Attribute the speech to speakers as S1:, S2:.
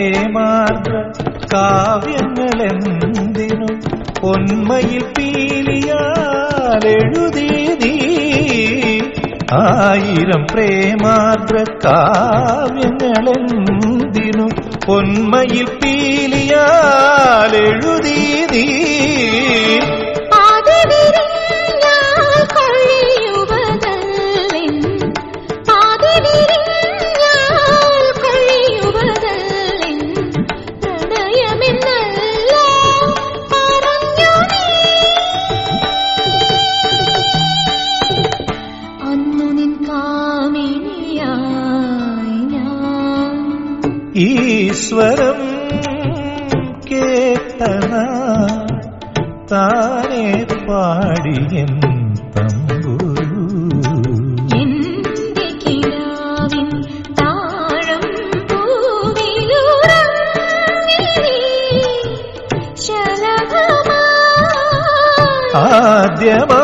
S1: പ്രേമാർദ്ര കാവ്യങ്ങളെന്തിനു പൊന്മയിൽ പീലിയാലെഴുതി നീ. 1000 പ്രേമാർദ്ര കാവ്യങ്ങളെന്തിനു പൊന്മയിൽ പീലിയാലെഴുതി നീ. ഈശ്വരം കേട്ടന താനേ പാടിയൻ തമ്പുരു.
S2: എന്റെ കിനാവിൻ താഴം പൂവിലുറങ്ങി ശലഭമായി
S1: ആദ്യമായി